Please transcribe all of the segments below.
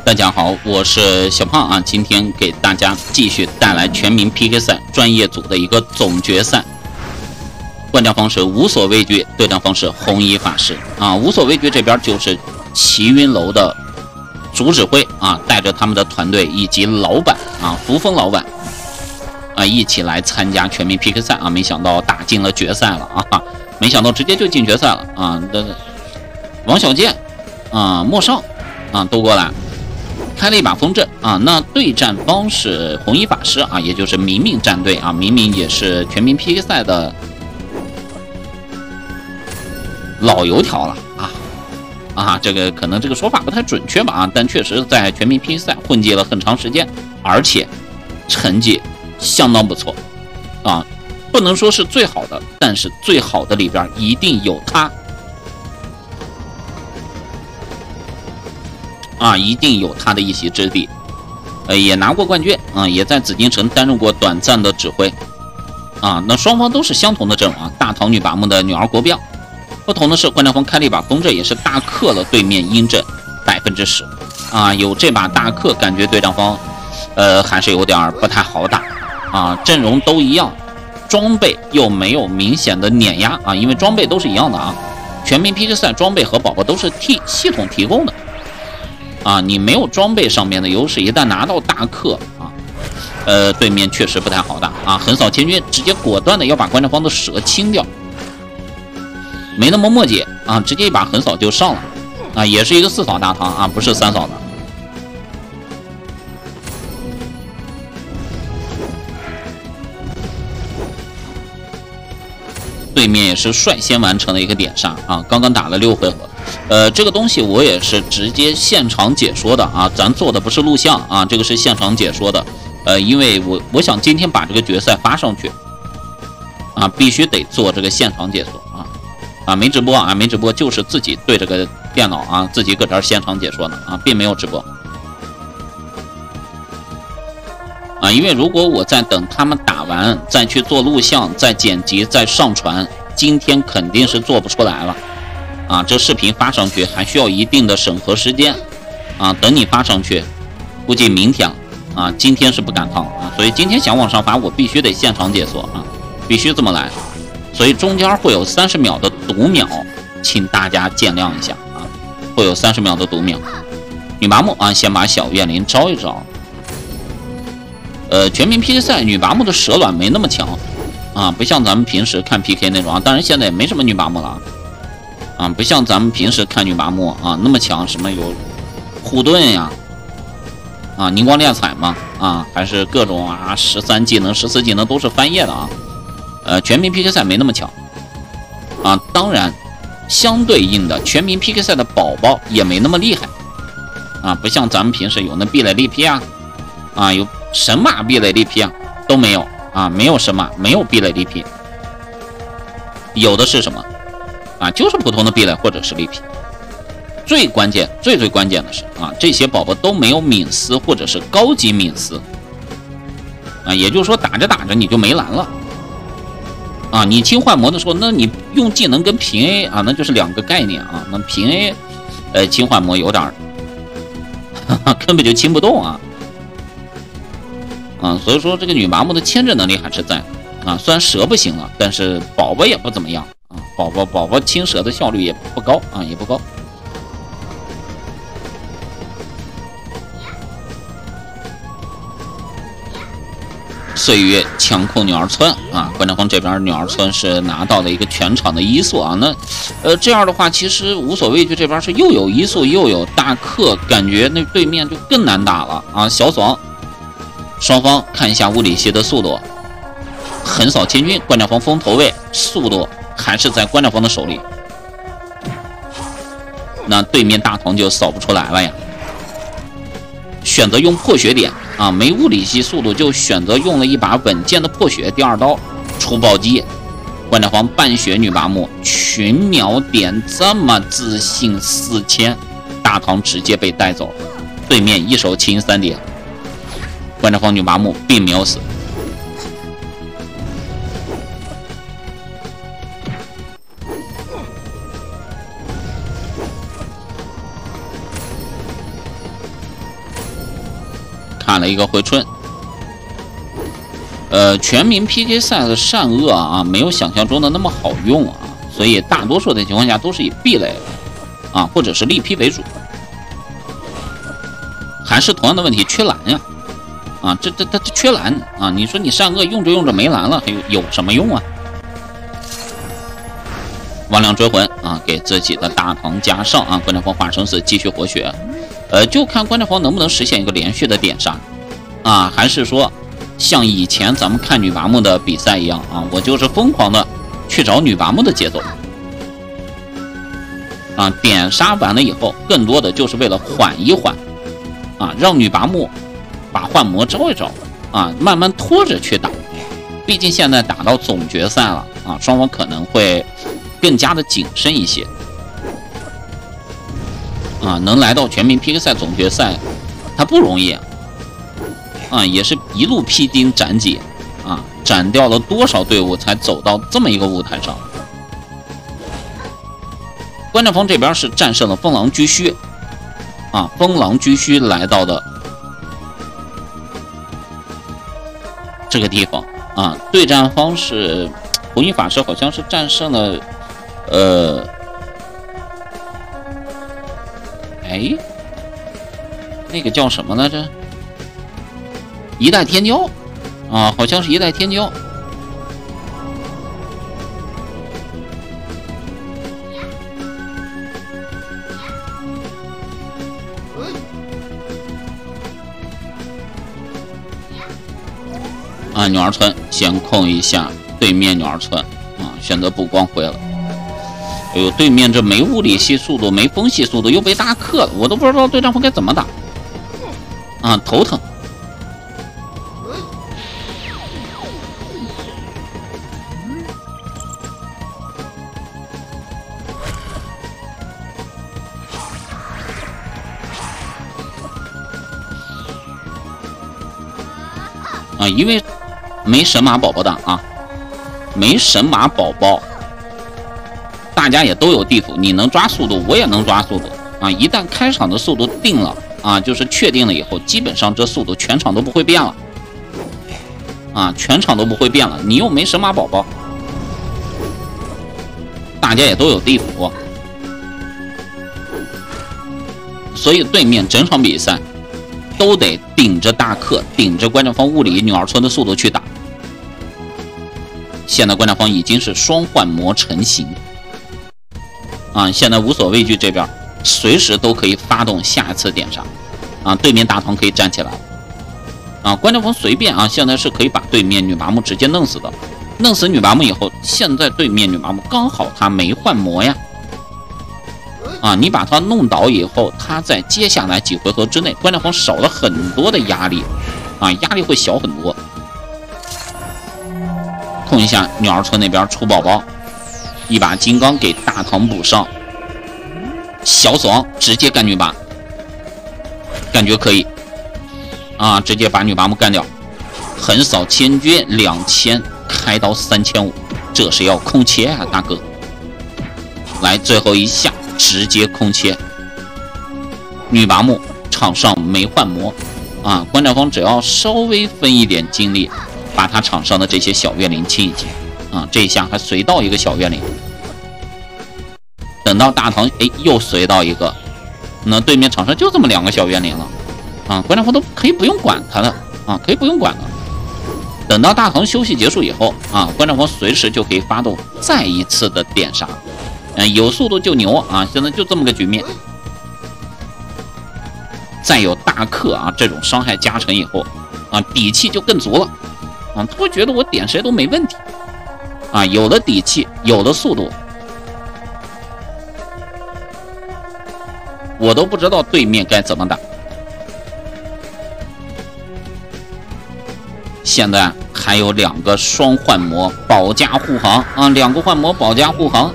大家好，我是小胖啊，今天给大家继续带来全民 PK 赛专业组的一个总决赛。观战方式无所畏惧，对战方式红衣法师啊。无所畏惧这边就是齐云楼的主指挥啊，带着他们的团队以及老板啊，扶风老板啊，一起来参加全民 PK 赛啊。没想到打进了决赛了啊，没想到直接就进决赛了啊。王小贱啊，莫少啊，都过来。开了一把风阵啊，那对战方是红衣法师啊，也就是明明战队啊，明明也是全民 PK 赛的老油条了这个可能这个说法不太准确吧啊，但确实在全民 PK 赛混迹了很长时间，而且成绩相当不错啊，不能说是最好的，但是最好的里边一定有他。啊，一定有他的一席之地，也拿过冠军啊，也在紫禁城担任过短暂的指挥，啊，那双方都是相同的阵容啊，大唐女拔木的女儿国标，不同的是观战方开了一把风阵，也是大克了对面阴阵10%，啊，有这把大克，感觉对战方，还是有点不太好打，啊，阵容都一样，装备又没有明显的碾压啊，因为装备都是一样的啊，全民 PK 赛装备和宝宝都是替系统提供的。啊，你没有装备上面的优势，一旦拿到大克啊，对面确实不太好打啊。横扫千军，直接果断的要把观战方的蛇清掉，没那么墨迹啊，直接一把横扫就上了啊，也是一个4扫大唐啊，不是3扫的。对面也是率先完成了一个点杀啊，刚刚打了6回合。这个东西我也是直接现场解说的啊，咱做的不是录像啊，这个是现场解说的。因为我想今天把这个决赛发上去啊，必须得做这个现场解说啊，没直播啊，没直播，就是自己对着个电脑啊，自己搁这儿现场解说呢啊，并没有直播啊，因为如果我在等他们打完再去做录像、再剪辑、再上传，今天肯定是做不出来了。啊，这视频发上去还需要一定的审核时间，啊，等你发上去，估计明天了，啊，今天是不赶趟啊，所以今天想往上发，我必须得现场解锁啊，必须这么来，所以中间会有30秒的读秒，请大家见谅一下啊，会有30秒的读秒。女拔木啊，先把小怨灵招一招。全民 PK 赛女拔木的蛇卵没那么强啊，不像咱们平时看 PK 那种啊，当然现在也没什么女拔木了。啊，不像咱们平时看女拔木啊那么强，什么有护盾呀，啊凝光炼彩嘛，啊还是各种啊13技能、14技能都是翻页的啊。全民 PK 赛没那么强啊，当然相对应的全民 PK 赛的宝宝也没那么厉害啊，不像咱们平时有那壁垒力劈啊，啊有神马壁垒力劈啊都没有啊，没有神马，没有壁垒力劈，有的是什么？啊，就是普通的壁垒或者是力劈。最关键、最关键的是啊，这些宝宝都没有敏丝或者是高级敏丝啊，也就是说打着打着你就没蓝了啊。你清幻魔的时候，那你用技能跟平 A 啊，那就是2个概念啊。那平 A，清幻魔有点根本就清不动啊。所以说这个女拔木的牵制能力还是在啊，虽然蛇不行了，但是宝宝也不怎么样。宝宝清蛇的效率也不高啊，也不高。岁月强控女儿村啊，观战方这边女儿村是拿到了一个全场的1速啊。那这样的话，其实无所畏惧这边是又有1速又有大克，感觉那对面就更难打了啊。小爽，双方看一下物理系的速度，横扫千军，观战方风头位速度。还是在观战方的手里，那对面大唐就扫不出来了呀。选择用破血点啊，没物理系速度就选择用了一把稳健的破血第2刀出暴击。观战方半血女拔木群秒点这么自信4000，大唐直接被带走，对面一手清3点，观战方女拔木并没有死。 看了一个回春。全民 PK 赛的善恶啊，没有想象中的那么好用啊，所以大多数的情况下都是以 B 类啊或者是力劈为主。还是同样的问题，缺蓝呀，啊，这缺蓝啊！你说你善恶用着用着没蓝了，还有什么用啊？万亮追魂啊，给自己的大唐加上啊，关战峰化生死继续活血，就看关战峰能不能实现一个连续的点杀啊，还是说像以前咱们看女拔木的比赛一样啊，我就是疯狂的去找女拔木的节奏啊，点杀完了以后，更多的就是为了缓一缓。啊，让女拔木把幻魔招一招啊，慢慢拖着去打。毕竟现在打到总决赛了啊，双方可能会更加的谨慎一些啊。能来到全民 PK 赛总决赛，它不容易啊，也是一路披荆斩棘啊，斩掉了多少队伍才走到这么一个舞台上。关战峰这边是战胜了风狼居胥。啊，风狼居胥来到的这个地方啊，对战方是红衣法师，好像是战胜了那个叫什么来着？一代天骄啊，好像是一代天骄。啊，鸟儿村先控一下对面鸟儿村啊，选择补光辉了。哎呦，对面这没物理系速度，没风系速度，又被大克了，我都不知道对战方该怎么打啊，头疼。啊，因为没神马宝宝的啊，没神马宝宝，大家也都有地府，你能抓速度，我也能抓速度啊。一旦开场的速度定了啊，就是确定了以后，基本上这速度全场都不会变了啊，全场都不会变了。你又没神马宝宝，大家也都有地府，所以对面整场比赛都得顶着大克，顶着关战方物理女儿村的速度去打。现在关战方已经是双幻魔成型啊，现在无所畏惧，这边随时都可以发动下一次点杀啊，对面大唐可以站起来了啊，关战方随便啊，现在是可以把对面女拔木直接弄死的，弄死女拔木以后，现在对面女拔木刚好他没幻魔呀。啊，你把他弄倒以后，他在接下来几回合之内，关战方少了很多的压力，啊，压力会小很多。控一下鸟儿村那边出宝宝，一把金刚给大唐补上，小死亡直接干女拔，感觉可以，啊，直接把女拔木干掉，横扫千军2000，开刀3500，这是要空切啊，大哥！来，最后一下。直接空切，女拔木场上没幻魔啊！关战方只要稍微分一点精力，把他场上的这些小怨灵清一清啊！这一下还随到一个小怨灵，等到大唐又随到一个，那对面场上就这么2个小怨灵了啊！关战方都可以不用管他了啊，可以不用管了。等到大唐休息结束以后啊，关战方随时就可以发动再一次的点杀。有速度就牛啊！现在就这么个局面，再有大克啊这种伤害加成以后啊，底气就更足了啊！他会觉得我点谁都没问题啊！有了底气，有了速度，我都不知道对面该怎么打。现在还有2个双幻魔保驾护航啊，2个幻魔保驾护航。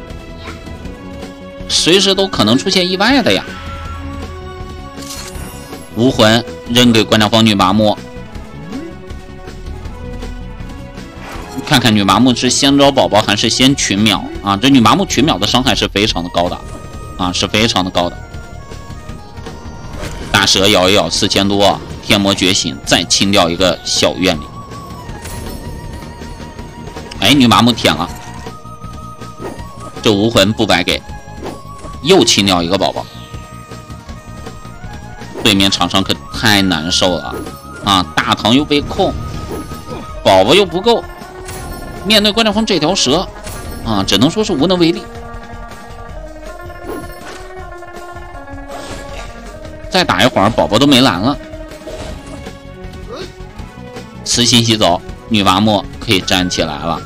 随时都可能出现意外的呀！无魂扔给关战方女拔木，看看女拔木是先招宝宝还是先群秒啊？这女拔木群秒的伤害是非常的高的啊，是非常的高的。大蛇咬一咬4000多， 天魔觉醒，再清掉一个小怨灵。哎，女麻木舔了，这无魂不白给，又清掉一个宝宝。对面场上可太难受了啊！大唐又被控，宝宝又不够，面对关照峰这条蛇啊，只能说是无能为力。再打一会儿，宝宝都没蓝了。慈心洗走，女麻木可以站起来了。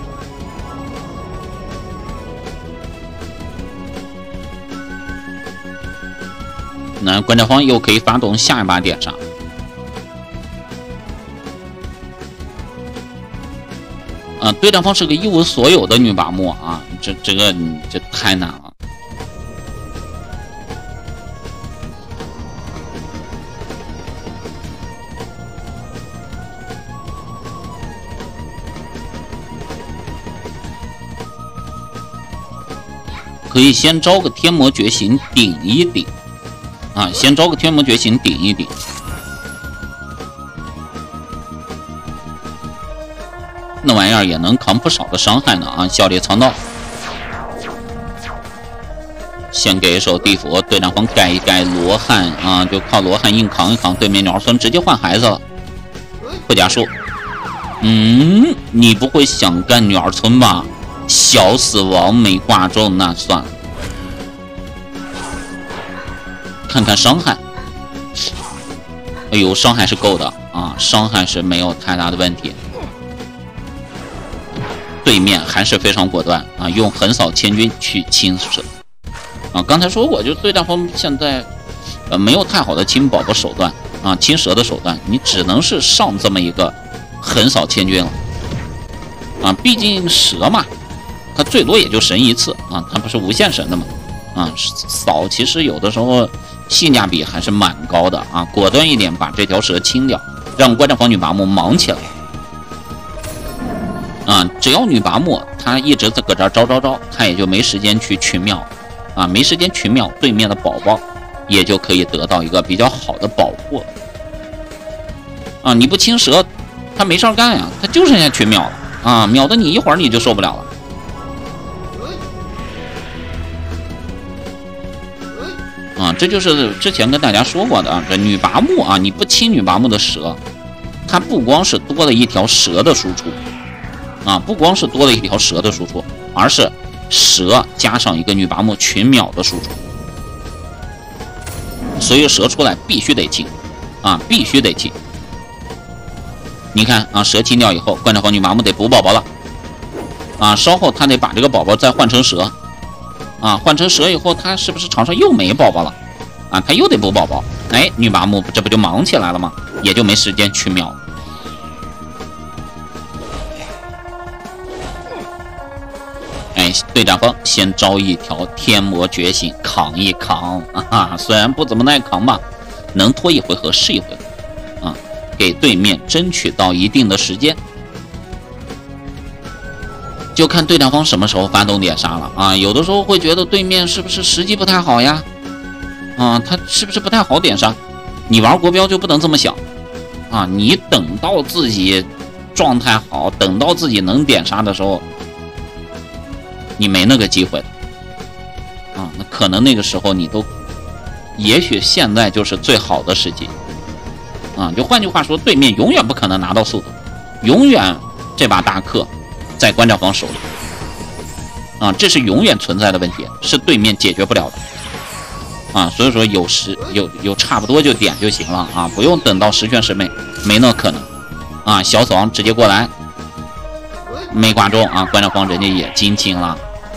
那关照峰又可以发动下一把点杀。对战方是个一无所有的女麻木啊，这太难了。可以先招个天魔觉醒顶一顶啊，先招个天魔觉醒顶一顶。那玩意儿也能扛不少的伤害呢啊！笑里藏刀，先给一手地府，对战方盖一盖罗汉啊，就靠罗汉硬扛一扛。对面鸟儿孙直接换孩子了，会加速。你不会想干鸟儿村吧？小死亡没挂中，那算了。看看伤害，哎呦，伤害是够的啊，伤害是没有太大的问题。对面还是非常果断啊，用横扫千军去清蛇啊。刚才说过，就对战方现在没有太好的清宝宝手段啊，清蛇的手段，你只能是上这么一个横扫千军了啊。毕竟蛇嘛，它最多也就神一次啊，它不是无限神的嘛啊。扫其实有的时候性价比还是蛮高的啊，果断一点把这条蛇清掉，让关战方女麻木忙起来。啊，只要女拔木她一直在搁这儿招，她也就没时间去群秒，啊，没时间群秒，对面的宝宝也就可以得到一个比较好的保护。啊，你不清蛇，他没事儿干呀，他就剩下群秒了啊，秒的你一会儿你就受不了了。啊，这就是之前跟大家说过的啊，这女拔木啊，你不清女拔木的蛇，它不光是多了一条蛇的输出。啊，不光是多了一条蛇的输出，而是蛇加上一个女拔木群秒的输出，所以蛇出来必须得清，啊，必须得清。你看啊，蛇清掉以后，关照方女拔木得补宝宝了，啊，稍后他得把这个宝宝再换成蛇，啊，换成蛇以后，他是不是场上又没宝宝了？啊，他又得补宝宝，哎，女拔木这不就忙起来了吗？也就没时间群秒了。对战方先招一条天魔觉醒扛一扛啊，虽然不怎么耐扛吧，能拖一回合是一回合啊，给对面争取到一定的时间，就看对战方什么时候发动点杀了啊。有的时候会觉得对面是不是时机不太好呀？啊，他是不是不太好点杀？你玩国标就不能这么想啊，你等到自己状态好，等到自己能点杀的时候。你没那个机会啊，那可能那个时候你都，也许现在就是最好的时机啊。就换句话说，对面永远不可能拿到速度，永远这把大克在关照方手里啊，这是永远存在的问题，是对面解决不了的啊。所以说有差不多就点就行了啊，不用等到十全十美，没那可能啊。小死亡直接过来。没挂中啊，关照方人家也金清了，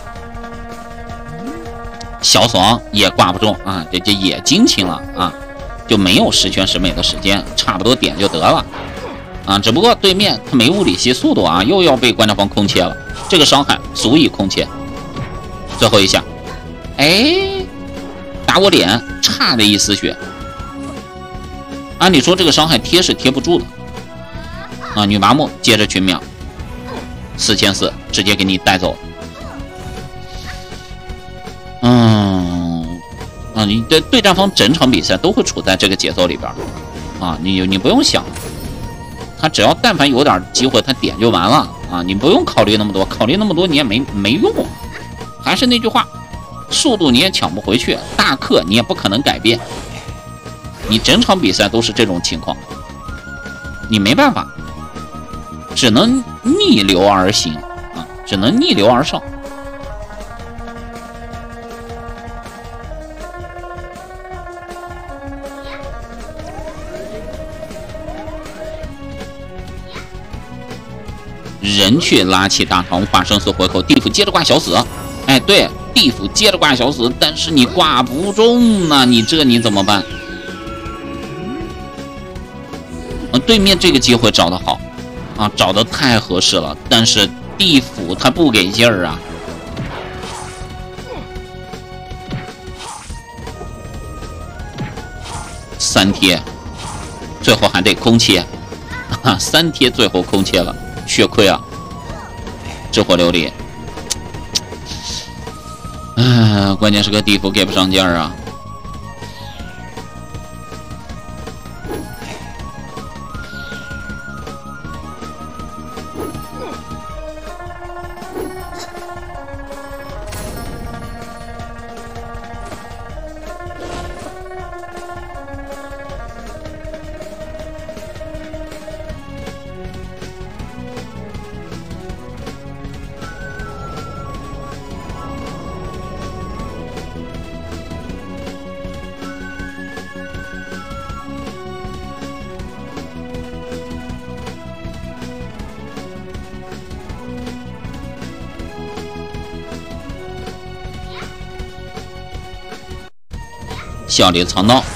小死亡也挂不中啊，人家也金清了啊，就没有十全十美的时间，差不多点就得了啊。只不过对面他没物理系速度啊，又要被关照方空切了，这个伤害足以空切。最后一下，哎，打我脸，差了一丝血。按理说这个伤害贴是贴不住的啊，女麻木接着群秒。4400直接给你带走。你的对战方整场比赛都会处在这个节奏里边啊，你不用想，他只要但凡有点机会，他点就完了啊，你不用考虑那么多，考虑那么多你也没用。还是那句话，速度你也抢不回去，大克你也不可能改变，你整场比赛都是这种情况，你没办法，只能逆流而行啊，只能逆流而上。人去拉起大唐化生死回口，地府接着挂小死。哎，对，地府接着挂小死，但是你挂不中呢，你怎么办？对面这个机会找得好啊，找得太合适了，但是地府他不给劲儿啊。3贴，最后还得空切，3贴最后空切了。血亏啊！智火琉璃，关键是个地府给不上劲儿啊！笑里藏刀，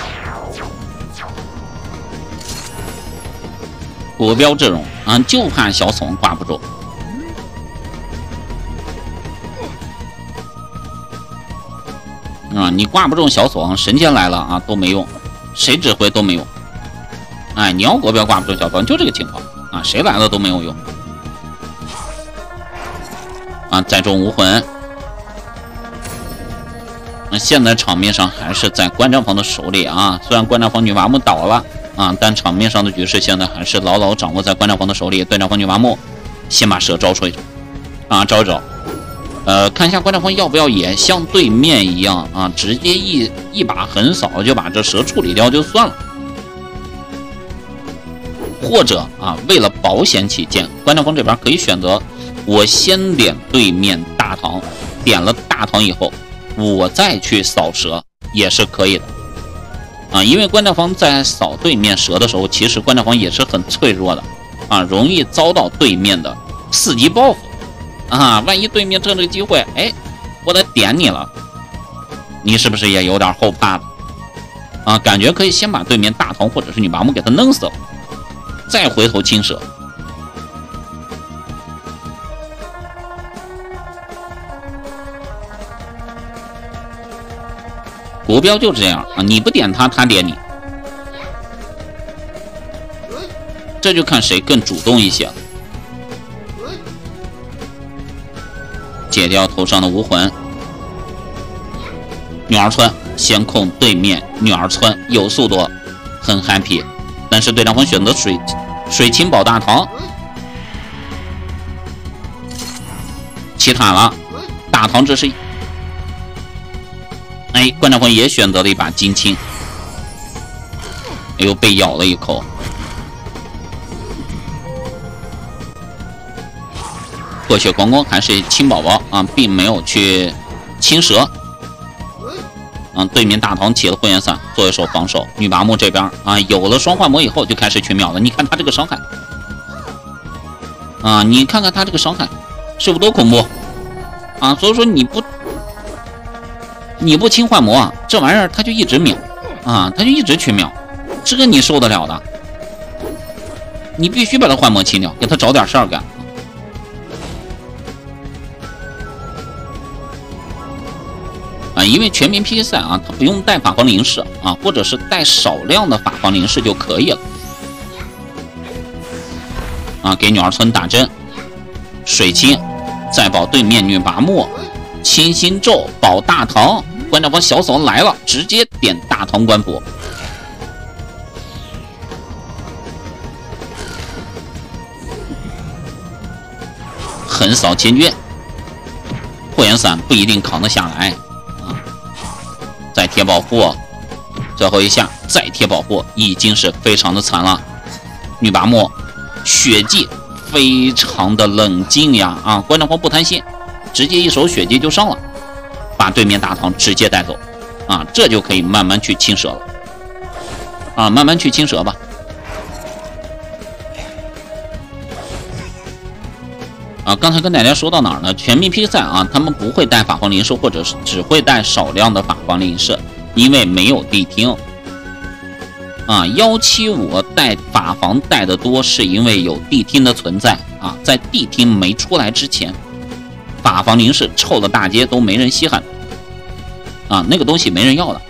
国标阵容啊，就怕小怂挂不住啊！你挂不中小怂，神仙来了啊都没用，谁指挥都没用。哎，你要国标挂不中小怂，就这个情况啊，谁来了都没有用啊！再中无魂。现在场面上还是在关战房的手里啊，虽然关战房女麻木倒了啊，但场面上的局势现在还是牢牢掌握在关战房的手里。关战房女麻木先把蛇招出去啊，招一招。看一下关战房要不要也像对面一样啊，直接一把横扫就把这蛇处理掉就算了，或者啊，为了保险起见，关战房这边可以选择我先点对面大唐，点了大唐以后。我再去扫蛇也是可以的啊，因为关战房在扫对面蛇的时候，其实关战房也是很脆弱的啊，容易遭到对面的4级报复啊。万一对面趁这个机会，哎，我得点你了，你是不是也有点后怕了啊？感觉可以先把对面大唐或者是女麻木给他弄死了，再回头清蛇。国标就这样啊，你不点他，他点你，这就看谁更主动一些了。解掉头上的无魂，女儿村先控对面，女儿村有速度，很 happy， 但是对战方选择水清保大唐，起塔了，大唐这是。哎，关战魂也选择了一把金青，哎呦，被咬了一口。破血狂攻还是亲宝宝啊，并没有去青蛇。对面大唐起了混元伞作为手防守，女麻木这边啊，有了双幻魔以后就开始去秒了。你看他这个伤害啊，你看看他这个伤害是不是多恐怖啊？所以说你不清幻魔啊，这玩意儿他就一直秒啊，他就一直去秒，这个你受得了的？你必须把他幻魔清掉，给他找点事儿干。啊，因为全民 PK 赛啊，他不用带法皇灵士啊，或者是带少量的法皇灵士就可以了。啊，给女儿村打针，水清，再保对面女麻木，清心咒保大唐。关战方小嫂来了，直接点大唐官府。 横扫千军，火焰伞不一定扛得下来啊。再贴保护，最后一下再贴保护，已经是非常的惨了。女拔木血迹非常的冷静呀啊！关长峰不贪心，直接一手血迹就上了，把对面大唐直接带走啊！这就可以慢慢去清蛇了啊，慢慢去清蛇吧。啊，刚才跟大家说到哪儿呢？全民 PK 赛啊，他们不会带法皇灵士，或者是只会带少量的法皇灵士，因为没有地听。啊，175带法防带的多，是因为有地听的存在啊。在地听没出来之前，法防灵士臭了大街都没人稀罕啊，那个东西没人要的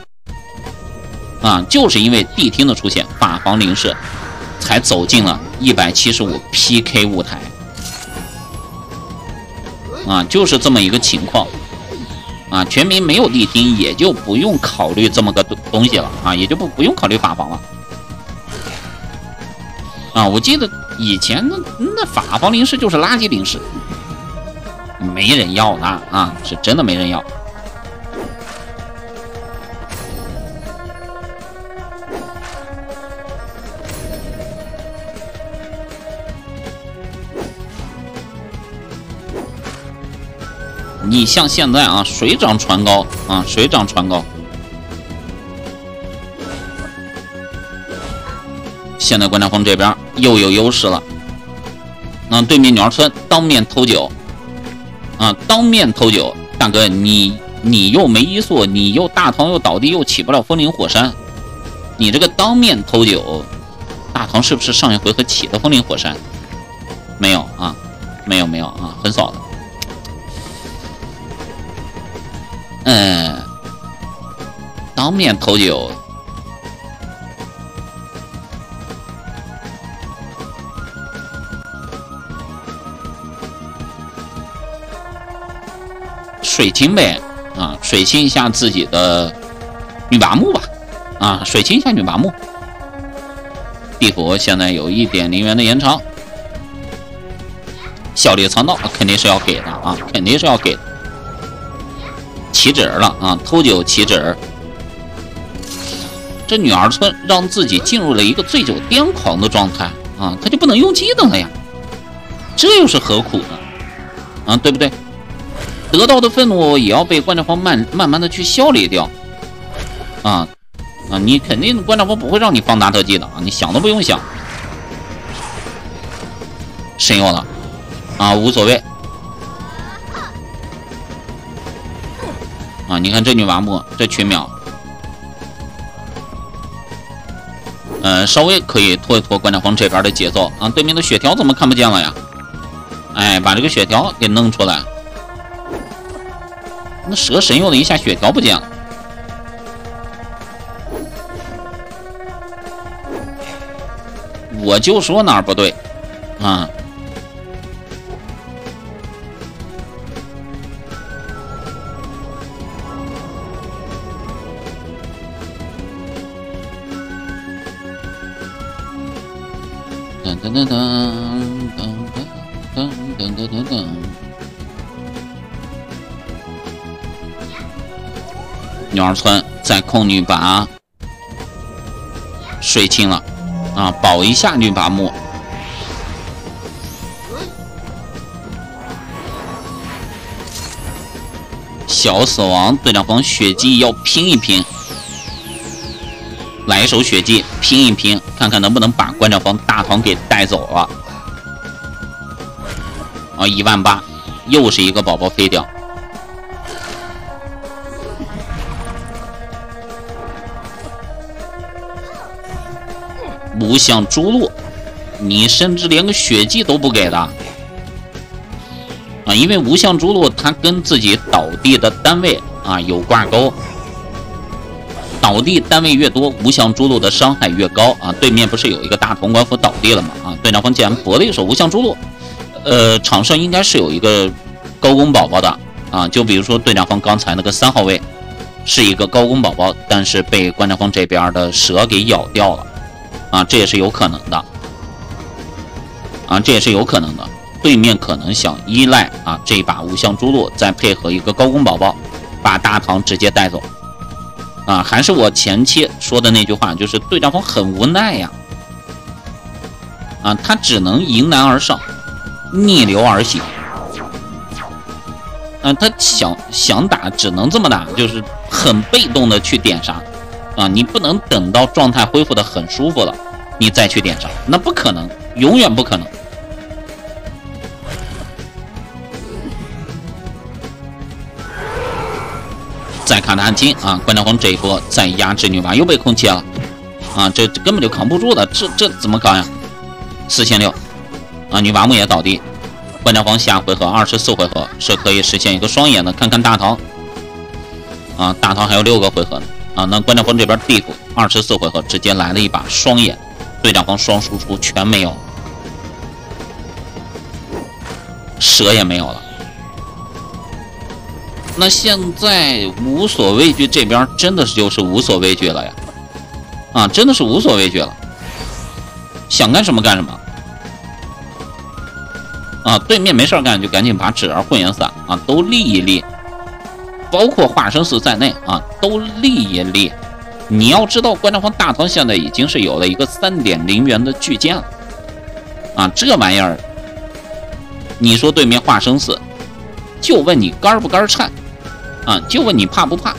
啊，就是因为地听的出现，法防灵士才走进了175 PK 舞台啊，就是这么一个情况。啊，全民没有地听，也就不用考虑这么个东西了啊，也就不用考虑法防了啊。我记得以前那法防灵士就是垃圾灵士，没人要的啊，是真的没人要。你像现在啊，水涨船高啊，水涨船高。现在关长峰这边又有优势了。那对面鸟儿村当面偷酒啊，当面偷酒，大哥你又没移速，你又大唐又倒地，又起不了风林火山，你这个当面偷酒，大唐是不是上一回合起的风林火山？没有啊，没有啊，很少的。当面偷酒，水清呗啊，水清一下自己的女拔木吧啊，水清一下女拔木。地府现在有1.0元的延长，效力藏道肯定是要给的啊，肯定是要给的。起纸了啊，偷酒起纸。这女儿村让自己进入了一个醉酒癫狂的状态啊，他就不能用技能了呀，这又是何苦呢？啊，对不对？得到的愤怒也要被关长峰慢慢的去消离掉啊，你肯定关长峰不会让你放大特技的啊，你想都不用想。神游了啊，无所谓。啊，你看这女拔木这群秒，稍微可以拖一拖关长峰这边的节奏啊。对面的血条怎么看不见了呀？哎，把这个血条给弄出来。那蛇神佑的一下血条不见了。我就说哪儿不对啊。噔噔噔噔噔噔噔噔噔，鸟儿村在控女拔，水清了啊，保一下女拔木。小死亡队长峰血迹要拼一拼。来一手血迹拼一拼，看看能不能把关长峰大唐给带走了。啊，18000，又是一个宝宝飞掉。无相诛戮，你甚至连个血迹都不给的啊！因为无相诛戮它跟自己倒地的单位啊有挂钩。倒地单位越多，无相诛戮的伤害越高啊！对面不是有一个大潼关府倒地了吗？啊，队长峰竟然搏了一手无相诛戮，场上应该是有一个高攻宝宝的啊，就比如说队长峰刚才那个3号位是一个高攻宝宝，但是被关长峰这边的蛇给咬掉了啊，这也是有可能的啊，这也是有可能的。 对面可能想依赖啊这一把无相朱鹭，再配合一个高攻宝宝，把大唐直接带走。啊，还是我前期说的那句话，就是对战方很无奈呀。啊，他只能迎难而上，逆流而行。他想打，只能这么打，就是很被动的去点杀。啊，你不能等到状态恢复的很舒服了，你再去点杀，那不可能，永远不可能。再看他金啊，关将峰这一波再压制女娃又被空切了啊，这根本就扛不住的，这怎么扛呀？4600啊，女娃木也倒地。关将峰下回合24回合是可以实现一个双眼的，看看大唐啊，大唐还有6个回合呢啊，那关将峰这边地府24回合直接来了一把双眼，对战方双输出全没有，蛇也没有了。那现在无所畏惧这边真的是就是无所畏惧了呀，啊，真的是无所畏惧了，想干什么干什么，啊，对面没事干就赶紧把纸儿混元伞啊都立一立，包括化生寺在内啊都立一立。你要知道，关将峰大唐现在已经是有了一个3.0元的巨剑了，啊，这玩意儿，你说对面化生寺，就问你肝不肝颤。啊，就问你怕不怕？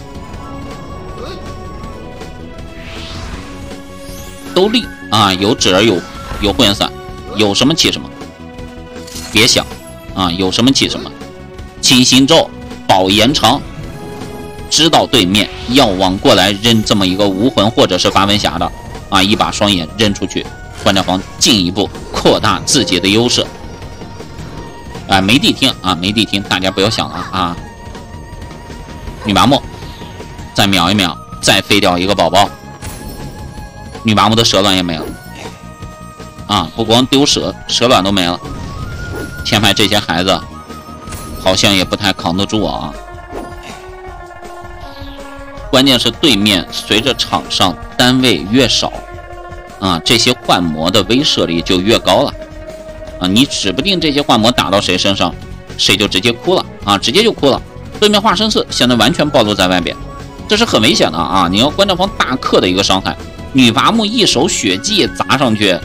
都立啊！有纸儿，有混元伞，有什么起什么，别想啊！有什么起什么，清心咒保延长，知道对面要往过来扔这么一个无魂或者是发文匣的啊，一把双眼扔出去，关将峰进一步扩大自己的优势。啊，没地听啊，没地听，大家不要想了啊！女麻木，再秒一秒，再飞掉一个宝宝。女麻木的蛇卵也没了啊！不光丢蛇卵都没了。前排这些孩子好像也不太扛得住啊。关键是对面随着场上单位越少啊，这些幻魔的威慑力就越高了啊！你指不定这些幻魔打到谁身上，谁就直接哭了啊，直接就哭了。对面化生寺现在完全暴露在外边，这是很危险的啊！你要关将峰大克的一个伤害，女伐木一手血迹砸上去，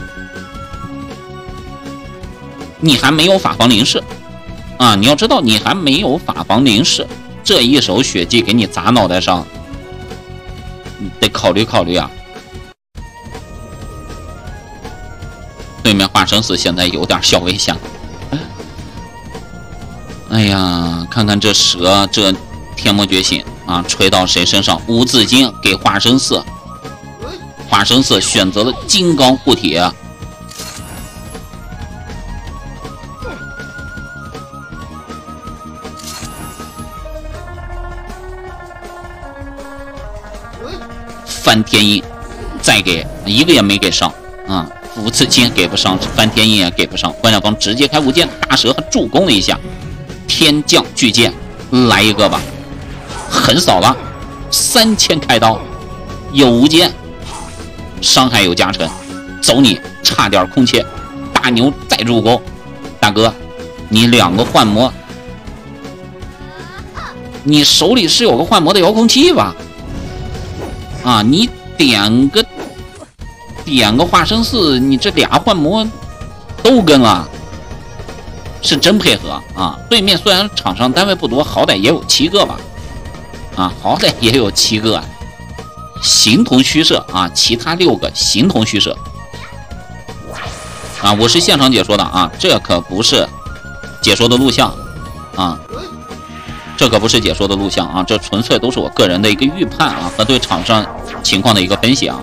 你还没有法防临视啊！你要知道，你还没有法防临视，这一手血迹给你砸脑袋上，你得考虑考虑啊！对面化生寺现在有点小危险了。哎呀，看看这蛇，这天魔觉醒啊，锤到谁身上？无字经给化生寺，化生寺选择了金刚护体。翻天印，再给一个也没给上啊！无字经给不上，翻天印也给不上，关将峰直接开无剑，大蛇还助攻了一下。天降巨剑，来一个吧，横扫了3000开刀，有无间，伤害有加成，走你，差点空切，大牛再助攻，大哥，你2个幻魔，你手里是有个幻魔的遥控器吧？啊，你点个化生寺，你这俩幻魔都跟了。是真配合啊！对面虽然场上单位不多，好歹也有7个吧，啊，好歹也有7个，形同虚设啊，其他6个形同虚设啊！我是现场解说的啊，这可不是解说的录像啊，这可不是解说的录像啊，这纯粹都是我个人的一个预判啊和对场上情况的一个分析啊。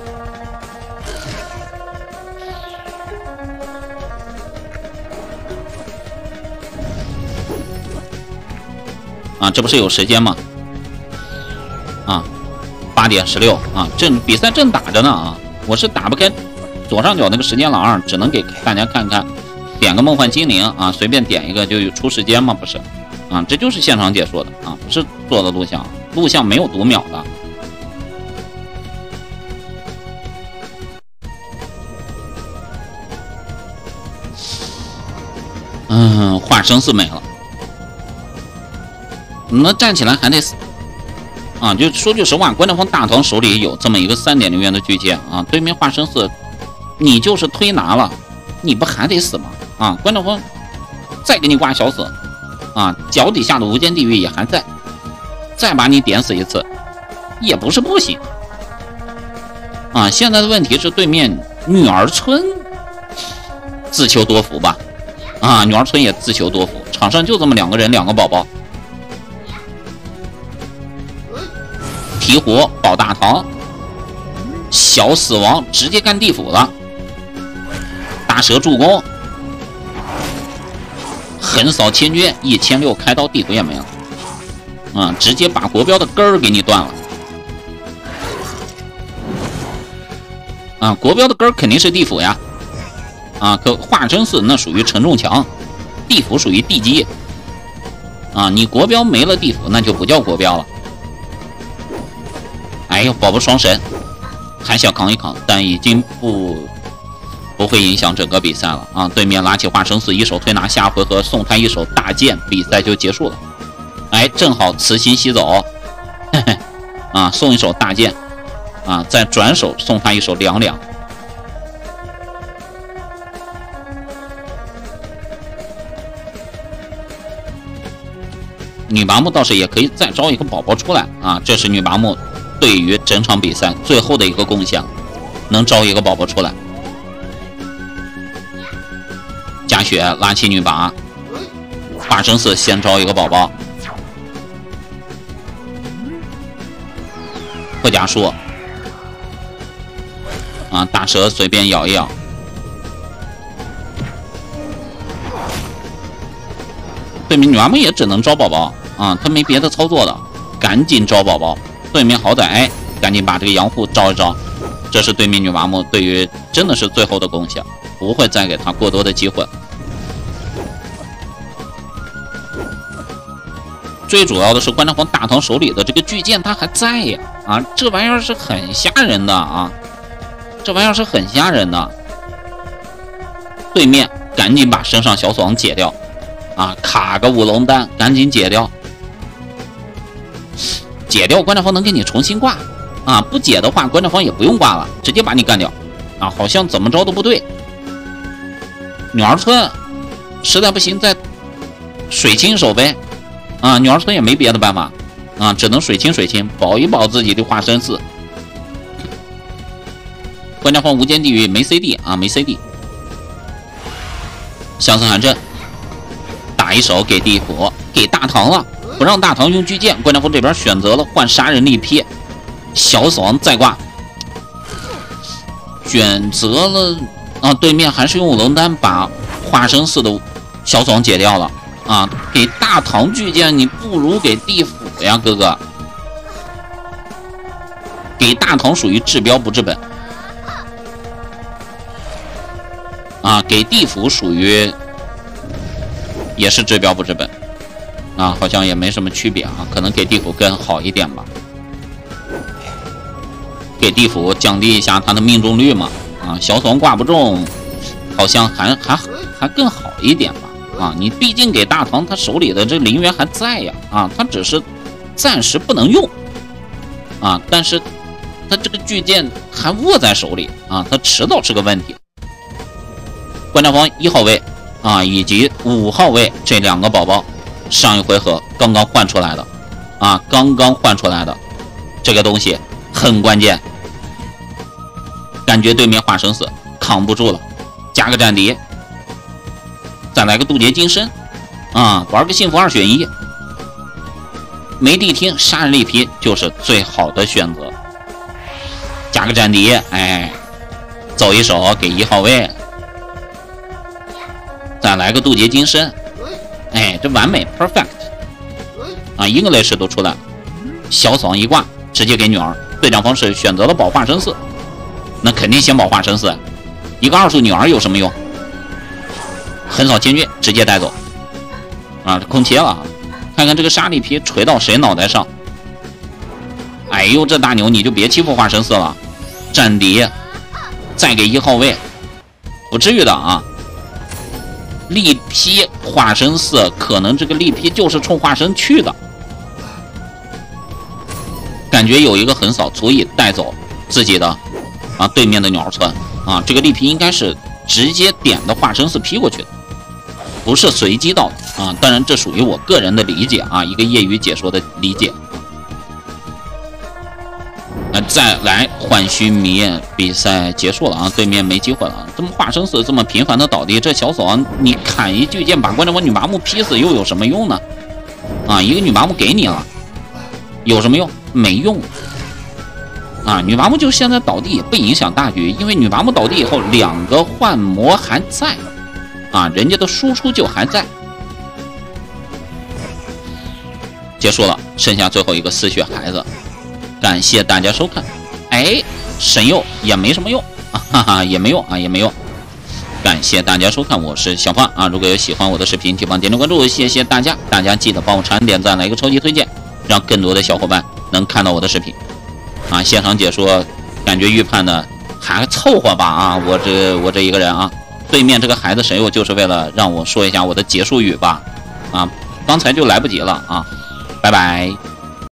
啊，这不是有时间吗？啊，8点16啊，比赛正打着呢啊，我是打不开左上角那个时间栏，只能给大家看看，点个梦幻精灵啊，随便点一个就有出时间吗？不是，啊，这就是现场解说的啊，不是做的录像，录像没有读秒的。 化生寺没了，那站起来还得死啊！就说句实话，关正峰大唐手里有这么一个3.0元的巨剑啊，对面化生寺，你就是推拿了，你不还得死吗？啊，关正峰再给你挂小死啊，脚底下的无间地狱也还在，再把你点死一次也不是不行啊！现在的问题是对面女儿村自求多福吧？啊，女儿村也自求多福，场上就这么2个人2个宝宝，提火保大唐，小死亡直接干地府了，大蛇助攻，横扫千军，1600开刀，地府也没了，啊，直接把国标的根儿给你断了，啊，国标的根儿肯定是地府呀。啊，可化生寺那属于承重墙，地府属于地基啊！你国标没了地府，那就不叫国标了。哎呦，宝宝双神还想扛一扛，但已经不会影响整个比赛了啊！对面拉起化生寺，一手推拿，下回合送他一手大剑，比赛就结束了。哎，正好慈心西走，嘿嘿，啊，送一手大剑啊，再转手送他一手2两。女拔木倒是也可以再招一个宝宝出来啊！这是女拔木对于整场比赛最后的一个贡献，能招一个宝宝出来。加血拉起女拔，化生寺先招一个宝宝，破甲术啊，大蛇随便咬一咬。对面女拔木也只能招宝宝啊，他没别的操作的，赶紧招宝宝。对面好歹哎，赶紧把这个阳护招一招，这是对面女拔木对于真的是最后的贡献，不会再给他过多的机会。最主要的是关正峰大唐手里的这个巨剑他还在呀啊，这玩意儿是很吓人的啊，这玩意儿是很吓人的。对面赶紧把身上小死亡解掉。啊，卡个五龙丹，赶紧解掉，解掉关正峰能给你重新挂啊！不解的话，关正峰也不用挂了，直接把你干掉啊！好像怎么着都不对。女儿村实在不行，再水清手呗啊！女儿村也没别的办法啊，只能水清，保一保自己的化身寺。关正峰无间地狱没 CD 啊，没 CD。相思寒阵。打一手给地府，给大唐了，不让大唐用巨剑。关正峰这边选择了换杀人力劈，小死亡再挂，选择了啊，对面还是用五龙丹把化生寺的小死亡解掉了啊。给大唐巨剑，你不如给地府呀，哥哥。给大唐属于治标不治本啊，给地府属于。也是治标不治本啊，好像也没什么区别啊，可能给地府更好一点吧，给地府降低一下他的命中率嘛啊，小死亡挂不中，好像还更好一点吧啊，你毕竟给大唐他手里的这灵元还在呀啊，他只是暂时不能用啊，但是他这个巨剑还握在手里啊，他迟早是个问题。关正峰1号位。啊，以及5号位这2个宝宝，上一回合刚刚换出来的，啊，刚刚换出来的这个东西很关键。感觉对面化生寺扛不住了，加个战敌，再来个渡劫金身，啊，玩个幸福2选1，没谛听杀人力劈就是最好的选择。加个战敌，哎，走一手给1号位。再来个渡劫金身，哎，这完美 perfect 啊！一个雷士都出来了，小死亡一挂，直接给女儿。对战方式选择了保化生寺，那肯定先保化生寺，一个2速女儿有什么用？横扫千军，直接带走啊！空切了，看看这个杀力劈锤到谁脑袋上。哎呦，这大牛你就别欺负化生寺了，战敌再给1号位，不至于的啊！ 力劈化身4，可能这个力劈就是冲化身去的。感觉有一个横扫足以带走自己的对面的鸟村啊，这个力劈应该是直接点的化身4劈过去的，不是随机到的啊。当然这属于我个人的理解啊，一个业余解说的理解。再来浣须迷比赛结束了啊，对面没机会了。这么化身4这么频繁的倒地，这小手你砍一巨剑把关键我女麻木劈死又有什么用呢？啊，一个女麻木给你了，有什么用？没用啊！女麻木就现在倒地也不影响大局，因为女麻木倒地以后2个幻魔还在啊，人家的输出就还在。结束了，剩下最后一个4血孩子。感谢大家收看。哎，神佑也没什么用啊，哈哈，也没用啊，也没用。感谢大家收看，我是小胖啊。如果有喜欢我的视频，请帮点点关注，谢谢大家。大家记得帮我长按点赞，来一个超级推荐，让更多的小伙伴能看到我的视频啊。现场解说，感觉预判的还凑合吧啊。我这一个人啊，对面这个孩子神佑就是为了让我说一下我的结束语吧啊，刚才就来不及了啊，拜拜。